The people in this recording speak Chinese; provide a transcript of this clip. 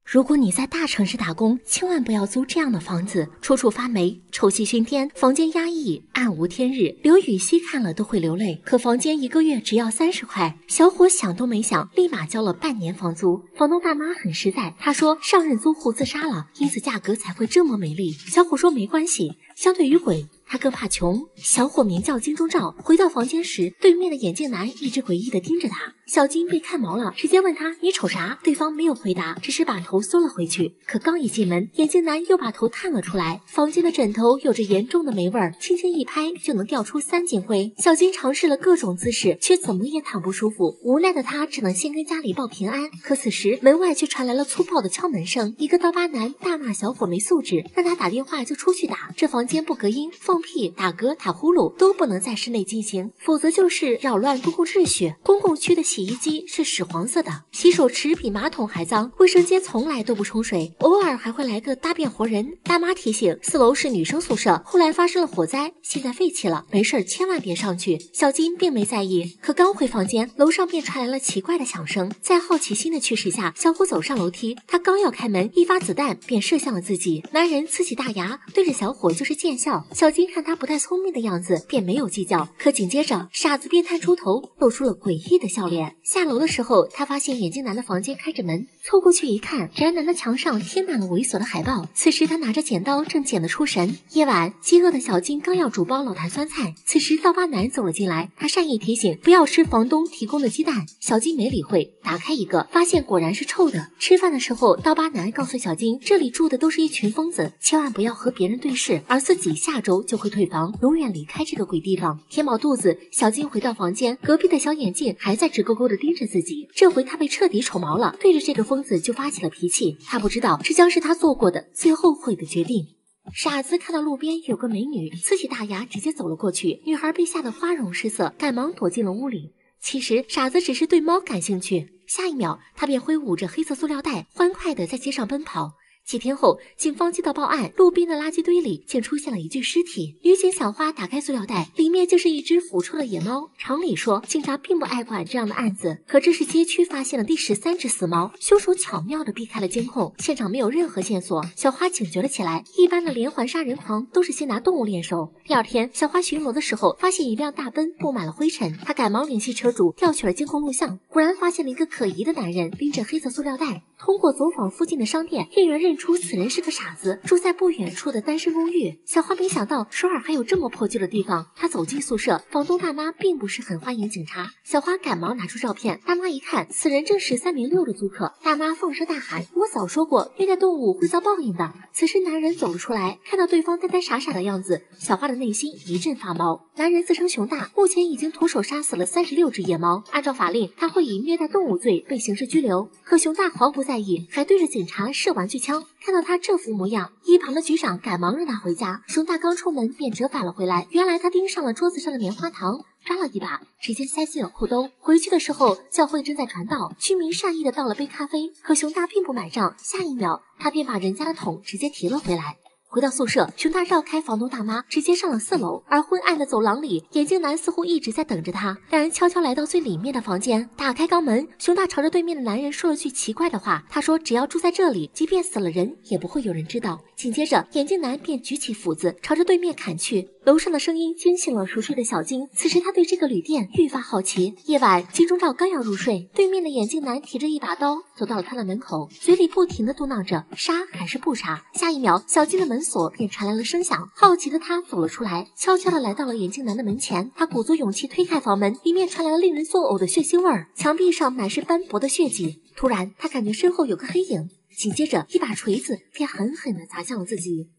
如果你在大城市打工，千万不要租这样的房子，处处发霉，臭气熏天，房间压抑，暗无天日，刘禹锡看了都会流泪。可房间1个月只要30块，小伙想都没想，立马交了半年房租。房东大妈很实在，她说上任租户自杀了，因此价格才会这么美丽。小伙说没关系，相对于鬼，他更怕穷。小伙名叫金钟罩，回到房间时，对面的眼镜男一直诡异地盯着他。小金被看毛了，直接问他你瞅啥？对方没有回答，只是把头缩了回去。可刚一进门，眼镜男又把头探了出来。房间的枕头有着严重的霉味儿，轻轻一拍就能掉出3斤灰。小金尝试了各种姿势，却怎么也躺不舒服。无奈的他只能先跟家里报平安。可此时门外却传来了粗暴的敲门声，一个刀疤男大骂小伙没素质，让他打电话就出去打。这房间不隔音，放屁、打嗝、打呼噜都不能在室内进行，否则就是扰乱公共秩序。公共区的洗衣机是屎黄色的，洗手池比马桶还脏，卫生间从来都不冲水，偶尔还会来个大便活人。大妈提醒，4楼是女生宿舍，后来发生了火灾，现在废弃了，没事千万别上去。小金并没在意，可刚回房间，楼上便传来了奇怪的响声。在好奇心的驱使下，小伙走上楼梯，他刚要开门，一发子弹便射向了自己。男人呲起大牙，对着小伙就是贱笑。小金看他不太聪明的样子，便没有计较。可紧接着，傻子便探出头，露出了诡异的笑脸。下楼的时候，他发现眼镜男的房间开着门，凑过去一看，宅男的墙上贴满了猥琐的海报。此时他拿着剪刀正剪得出神。夜晚，饥饿的小金刚要煮包老坛酸菜，此时刀疤男走了进来，他善意提醒不要吃房东提供的鸡蛋。小金没理会，打开一个，发现果然是臭的。吃饭的时候，刀疤男告诉小金，这里住的都是一群疯子，千万不要和别人对视，而自己下周就会退房，永远离开这个鬼地方。填饱肚子，小金回到房间，隔壁的小眼镜还在直勾勾地盯着自己。这回他被彻底丑毛了，对着这个疯子就发起了脾气。他不知道这将是他做过的最后悔的决定。傻子看到路边有个美女，呲起大牙直接走了过去，女孩被吓得花容失色，赶忙躲进了屋里。其实傻子只是对猫感兴趣，下一秒他便挥舞着黑色塑料袋，欢快地在街上奔跑。几天后，警方接到报案，路边的垃圾堆里竟出现了一具尸体。女警小花打开塑料袋，里面竟是一只腐臭的野猫。常理说，警察并不爱管这样的案子，可这是街区发现了第13只死猫，凶手巧妙地避开了监控，现场没有任何线索。小花警觉了起来，一般的连环杀人狂都是先拿动物练手。第二天，小花巡逻的时候，发现一辆大奔布满了灰尘，她赶忙联系车主，调取了监控录像，果然发现了一个可疑的男人拎着黑色塑料袋。通过走访附近的商店，店员认出此人是个傻子，住在不远处的单身公寓。小花没想到首尔还有这么破旧的地方。她走进宿舍，房东大妈并不是很欢迎警察。小花赶忙拿出照片，大妈一看，此人正是306的租客。大妈放声大喊：我早说过，虐待动物会遭报应的。此时男人走了出来，看到对方呆呆傻傻的样子，小花的内心一阵发毛。男人自称熊大，目前已经徒手杀死了36只野猫，按照法令，他会以虐待动物罪被刑事拘留。可熊大毫不在意，还对着警察射玩具枪。看到他这副模样，一旁的局长赶忙让他回家。熊大刚出门便折返了回来，原来他盯上了桌子上的棉花糖，抓了一把，直接塞进了裤兜。回去的时候，教会正在传道，居民善意的倒了杯咖啡，可熊大并不买账，下一秒他便把人家的桶直接提了回来。回到宿舍，熊大绕开房东大妈，直接上了4楼。而昏暗的走廊里，眼镜男似乎一直在等着他。两人悄悄来到最里面的房间，打开肛门，熊大朝着对面的男人说了句奇怪的话。他说只要住在这里，即便死了人也不会有人知道。紧接着，眼镜男便举起斧子朝着对面砍去。楼上的声音惊醒了熟睡的小金，此时他对这个旅店愈发好奇。夜晚，金钟罩刚要入睡，对面的眼镜男提着一把刀走到了他的门口，嘴里不停地嘟囔着杀还是不杀。下一秒，小金的门锁便传来了声响，好奇的他走了出来，悄悄地来到了眼镜男的门前。他鼓足勇气推开房门，里面传来了令人作呕的血腥味儿，墙壁上满是斑驳的血迹。突然，他感觉身后有个黑影，紧接着一把锤子便狠狠地砸向了自己。